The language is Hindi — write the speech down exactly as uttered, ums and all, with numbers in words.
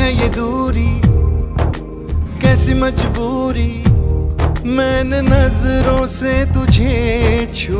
है ये दूरी, कैसी मजबूरी, मैंने नजरों से तुझे छू